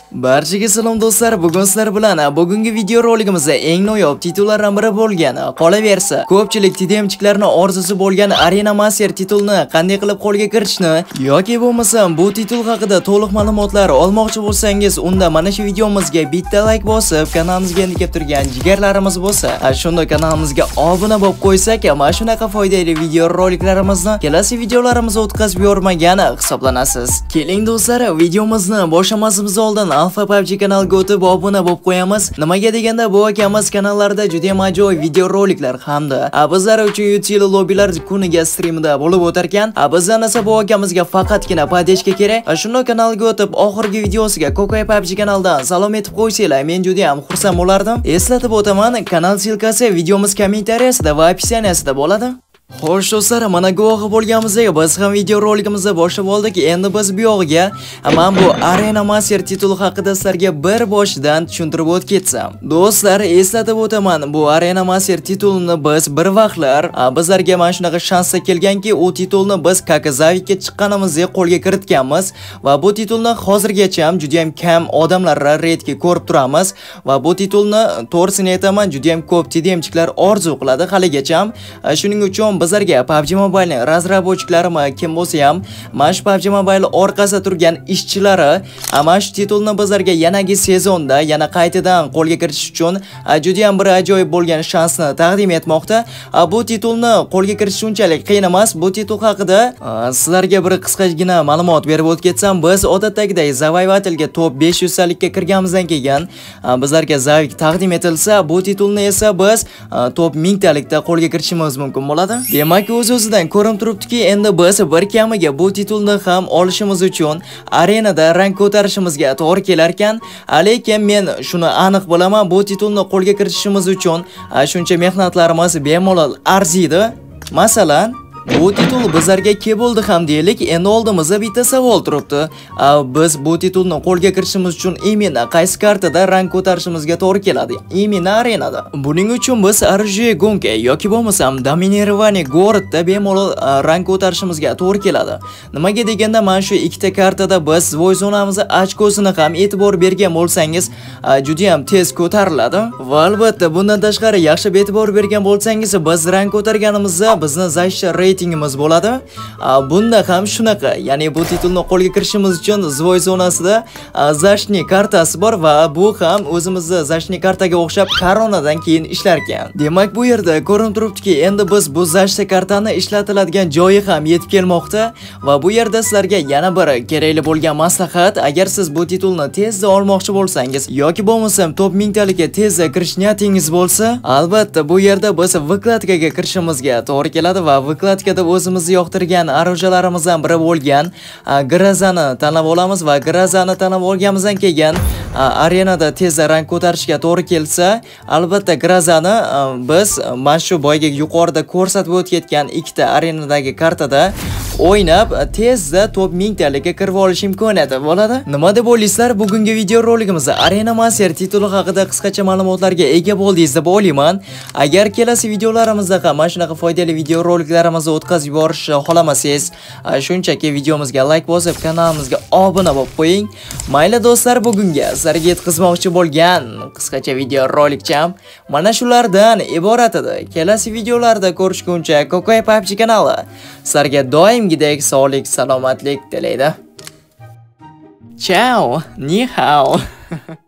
Barchaga salom do'stlar, bugun sizlar bilan bugungi video roligimizda eng noyob titullardan biri bo'lgan, qolaversa, ko'pchilik TDMchilarning orzusi bo'lgan Arena Master titulini qanday qilib qo'lga kiritishni yoki bo'lmasam bu titul haqida to'liq ma'lumotlar olmoqchi bo'lsangiz, unda mana shu videomizga bitta like bosib, kanalimizga kelib turgan jigarlarimiz bo'lsa, shunda kanalimizga obuna bo'lib qo'ysak, mana shunaqa foydali video roliklarimizni kelasi videolarimizga o'tkazib yormagan hisoblanasiz. Keling do'stlar, videomizni boshlamasimiz oldin Alpha PUBG kanaliga o'tib obuna bo'lib qo'yamiz. Nimaga deganda bu akamiz kanallarida juda ham ajoyib video roliklar hamda bizlar uchun YouTube lobbilar kuniga streamida bo'lib o'tar ekan. Bizdan esa bu akamizga faqatgina podeshka kerak. Shunday kanalga o'tib oxirgi videosiga Kokoy PUBG kanalidan salom etib qo'ysanglar, men juda ham xursand bo'lardim. Eslatib o'taman, kanal silkasi videomiz kommentariyasida va opsiyasida bo'ladi. Xo'sh do'stlar, mana guvohi bo'lganimizdek, biz ham video roligimizni boshlab oldik. Endi biz bu yog'iga men bu Arena Master tituli haqida sizlarga bir boshidan tushuntirib o'tib ketsam. Do'stlar, eslatib o'taman, bu Arena Master titulini biz bir vaqtlar bizlarga mana shunaqa shansga kelganki, u titulni biz Kakazavikka chiqqanimizda qo'lga kiritganmiz va bu titulni hozirgacha ham juda ham kam odamlar raidga ko'rib turamiz va bu titulni to'g'risini aytaman, juda ham ko'p TDMchilar orzu qiladi haligacha ham. Shuning uchun bizlarga PUBG Mobile'ning razrabochklarimi kim bo'lsa ham, mana shu PUBG Mobile orqasida turgan ishchilari mana shu titulni bizlarga yanagi sezonda yana qaytadan qo'lga kiritish uchun juda ham bir ajoyib bo'lgan shansni taqdim etmoqda. Bu titulni qo'lga kiritish unchalik qiyin emas. Bu titul haqida sizlarga bir qisqagina ma'lumot berib o'tib ketsam, biz odatdagidek Zavayvatelga top 500 salikka kirganimizdan keyin bizlarga Zavik taqdim etilsa, bu titulni esa biz top 1000 talikda qo'lga kiritishimiz mumkin bo'ladi. Demak, o'z-o'zidan ko'rinib turibdiki, endi biz bir kamiga bu titulni ham olishimiz uchun arenada rang ko'tarishimizga to'g'ri kelar ekan. Lekin men shuni aniq bilaman, bu titulni qo'lga kiritishimiz uchun shuncha mehnatlarimiz bemalol arziydi. Masalan, bu titul bizlarga kelib bo'ldi ham deylik. Endi oldimizda bitta savol turibdi. Biz bu titulni qo'lga kiritishimiz uchun imенно qaysi kartada rang ko'tarishimizga to'g'ri keladi? Imенно arenada. Buning uchun biz RJ Gonka yoki bo'lmasam Dominирование Городda bemalol rang ko'tarishimizga to'g'ri keladi. Nimaga deganda, mana shu ikkita kartada biz voy zonamizni ochkosini ham e'tibor bergan bo'lsangiz, juda ham tez ko'tariladi. Va albatta, bundan tashqari yaxshi e'tibor bergan bo'lsangiz, biz rang ko'targanimizda bizni zaishcha ratingimiz bo'ladi. Bunda ham shunaqa, ya'ni bu titulni qo'lga kiritishimiz uchun zvoy zonasida zashni kartasi bor va bu ham o'zimizni zashni kartaga o'xshab koronadan keyin ishlar ekan. Demak, bu yerda ko'rinib turibdiki, endi biz bu zashni kartani ishlatiladigan joyi ham yetib kelmoqda va bu yerda sizlarga yana bir kerakli bo'lgan maslahat, agar siz bu titulni tezda olmoqchi bo'lsangiz yoki bo'lmasam top 1000 talikka tezda kirish niyatingiz bo'lsa, albatta bu yerda biz vykladkaga kirishimizga to'g'ri keladi va vykladkada o'zimizni yoqtirgan orujalarimizdan biri bo'lgan Grazani tanlab olamiz va Grazani tanlab olganimizdan keyin arenada tezda rang ko'tarishga to'gri kelsa, albatta Grazani biz mana shu boyga yuqorida ko'rsatib o'tgan ikkita arenadagi kartada o'ynab tezda top 1000 talikka kirib olish imkoniyati bo'ladi. Nima deb o'ylaysizlar? Bugungi video roligimizda Arena Master tituli haqida qisqacha ma'lumotlarga ega bo'ldingiz deb o'ylayman. Agar kelasi videolarimizda ham mana shunaqa foydali video roliklarimizni o'tkazib yuborishni xohlamasangiz, shunchaki videomizga like bosib, kanalimizga obuna bo'lib qo'ying. Mayli do'stlar, bugunga sizlarga yetkazmoqchi bo'lgan qisqacha video rolikcham mana shulardan iborat edi. Kelasi videolarda ko'rishguncha Kokoy PUBG kanali sizlarga doimgidek sog'lik, salomatlik tilaydi. Ciao, ni hao.